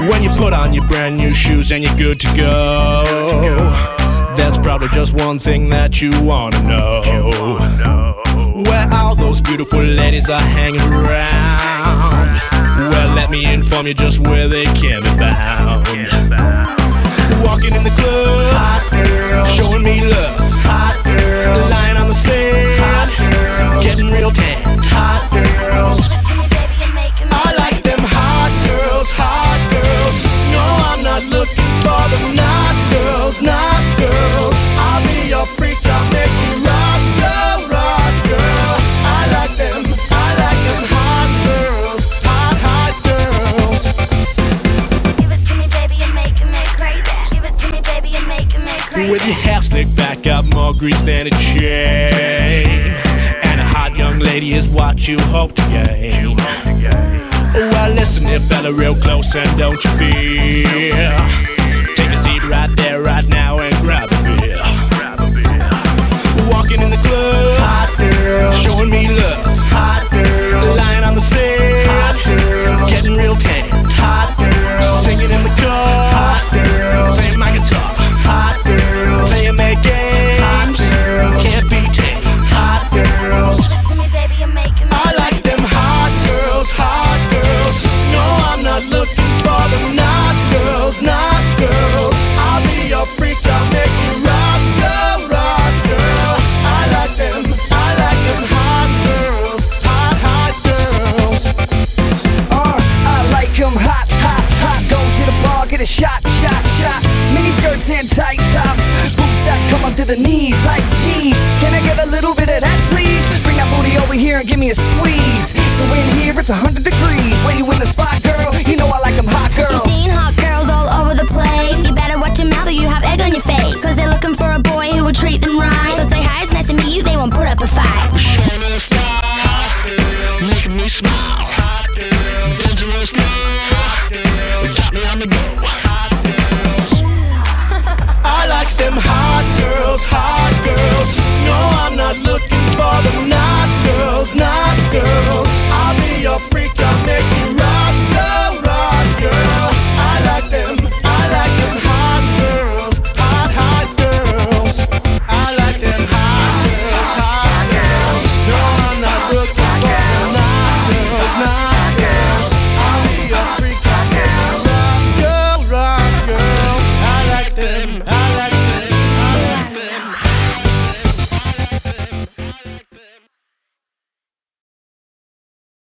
When you put on your brand new shoes and you're good to go, there's probably just one thing that you wanna know: where all those beautiful ladies are hanging around. Well, let me inform you just where they can be found. Walking in the club, hot girl, showing me love, hot girl, lying on the sand, getting real tan, hot girls. I like them hot girls, hot girls. No, I'm not looking for them not girls, not girls. I'll be your freak, I'll make you rock, girl. I like them hot girls, hot girls. Give it to me, baby, and make me crazy. Give it to me, baby, and make me crazy. With your hair slicked back, got more grease than a chain, and a hot young lady is what you hope to gain. Well, listen here, fella, real close, and don't you fear. Take a seat right there, right now, and grab a beer. Walking in the club, hot girl, showing me love, hot girl, lying on the sand, hot girl, getting real tan, hot girl, singing in the car, hot girl, playing my guitar, hot girl, playing their games, hot girl, can't be tamed, hot girls. To me, baby, and make me I like them hot girls, hot girls. No, I'm not looking for them not girls, not girls. I'll be your freak, I'll make you rock, girl. I like them hot girls, hot girls. I like them hot. Go to the bar, get a shot. Mini skirts and tight tops, boots that come up to the knees. Like, geez, can I get a little bit of that, please? Bring that booty over here and give me a squeeze. So in here it's 100 degrees. When you in the spot, girl, you know I